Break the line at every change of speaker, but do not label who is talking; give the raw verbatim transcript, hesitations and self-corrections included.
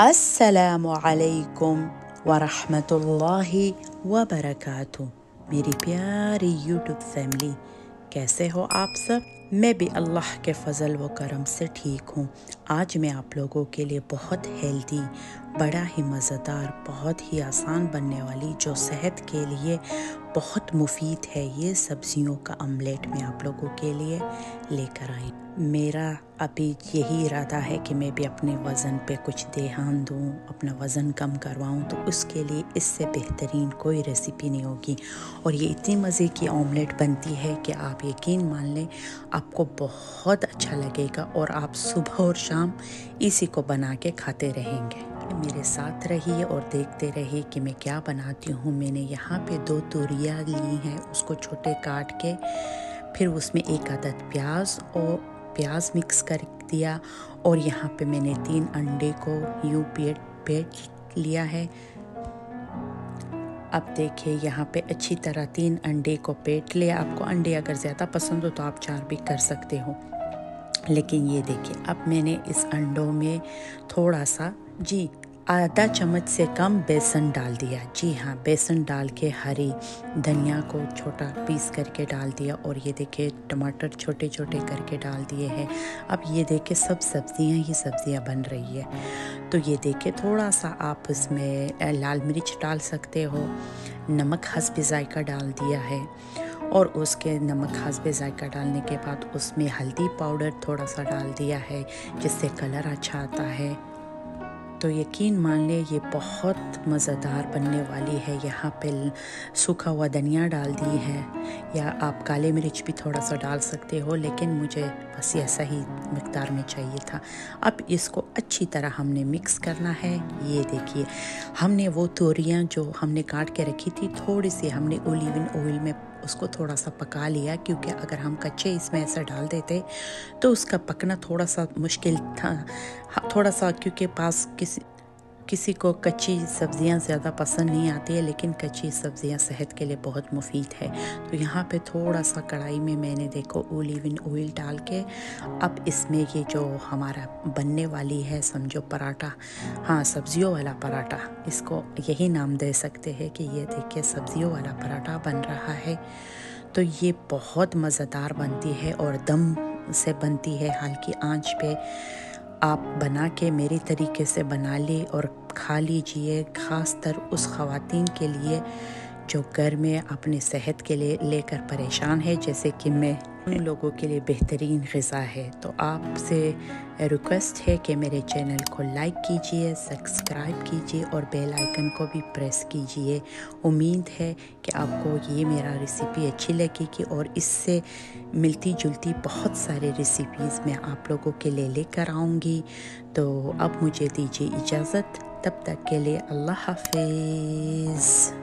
अस्सलामु अलैकुम वरहमतुल्लाहि वबरकातुहू। मेरी प्यारी यूट्यूब फैमिली, कैसे हो आप सब? मैं भी अल्लाह के फ़ज़ल व करम से ठीक हूँ। आज मैं आप लोगों के लिए बहुत हेल्दी, बड़ा ही मज़ेदार, बहुत ही आसान बनने वाली, जो सेहत के लिए बहुत मुफीद है, ये सब्जियों का ऑमलेट मैं आप लोगों के लिए लेकर आई। मेरा अभी यही इरादा है कि मैं भी अपने वज़न पे कुछ ध्यान दूँ, अपना वज़न कम करवाऊँ, तो उसके लिए इससे बेहतरीन कोई रेसिपी नहीं होगी। और ये इतनी मज़े की ऑमलेट बनती है कि आप यकीन मान लें, आपको बहुत अच्छा लगेगा और आप सुबह और शाम इसी को बना के खाते रहेंगे। मेरे साथ रहिए और देखते रहिए कि मैं क्या बनाती हूँ। मैंने यहाँ पे दो तोरियाँ ली हैं, उसको छोटे काट के फिर उसमें एक आदद प्याज और प्याज मिक्स कर दिया, और यहाँ पे मैंने तीन अंडे को यूं पेट पेट लिया है। अब देखिए यहाँ पे अच्छी तरह तीन अंडे को पेट लिया। आपको अंडे अगर ज़्यादा पसंद हो तो आप चार भी कर सकते हो, लेकिन ये देखिए अब मैंने इस अंडों में थोड़ा सा जी आधा चम्मच से कम बेसन डाल दिया। जी हाँ, बेसन डाल के हरी धनिया को छोटा पीस करके डाल दिया, और ये देखिए टमाटर छोटे छोटे करके डाल दिए हैं। अब ये देखिए सब सब्जियां ही सब्जियां बन रही है। तो ये देखिए थोड़ा सा आप इसमें लाल मिर्च डाल सकते हो, नमक हस्बे जायका डाल दिया है, और उसके नमक हस्बे जायका डालने के बाद उसमें हल्दी पाउडर थोड़ा सा डाल दिया है, जिससे कलर अच्छा आता है। तो यकीन मान ले ये बहुत मज़ेदार बनने वाली है। यहाँ पे सूखा हुआ धनिया डाल दी है, या आप काले मिर्च भी थोड़ा सा डाल सकते हो, लेकिन मुझे बस ऐसा ही मिक़दार में चाहिए था। अब इसको अच्छी तरह हमने मिक्स करना है। ये देखिए हमने वो तोरियाँ जो हमने काट के रखी थी, थोड़ी सी हमने ओलिव ऑयल में उसको थोड़ा सा पका लिया, क्योंकि अगर हम कच्चे इसमें ऐसा डाल देते तो उसका पकना थोड़ा सा मुश्किल था। थोड़ा सा क्योंकि पास किसी किसी को कच्ची सब्जियां ज़्यादा पसंद नहीं आती है, लेकिन कच्ची सब्जियां सेहत के लिए बहुत मुफीद है। तो यहाँ पे थोड़ा सा कढ़ाई में मैंने देखो ओलिव ऑयल डाल के अब इसमें ये जो हमारा बनने वाली है, समझो पराठा, हाँ सब्जियों वाला पराठा, इसको यही नाम दे सकते हैं कि ये देखिए सब्जियों वाला पराठा बन रहा है। तो ये बहुत मज़ेदार बनती है और दम से बनती है, हल्की आंच पे आप बना के मेरे तरीके से बना ले और खा लीजिए। ख़ासतर उस ख़वातीन के लिए जो घर में अपने सेहत के लिए लेकर परेशान है, जैसे कि मैं, उन लोगों के लिए बेहतरीन ग़िज़ा है। तो आपसे रिक्वेस्ट है कि मेरे चैनल को लाइक कीजिए, सब्सक्राइब कीजिए और बेल आइकन को भी प्रेस कीजिए। उम्मीद है कि आपको ये मेरा रेसिपी अच्छी लगेगी, और इससे मिलती जुलती बहुत सारी रेसिपीज़ मैं आप लोगों के लिए लेकर आऊँगी। तो अब मुझे दीजिए इजाज़त, तब तक के लिए अल्लाह हाफ़िज़।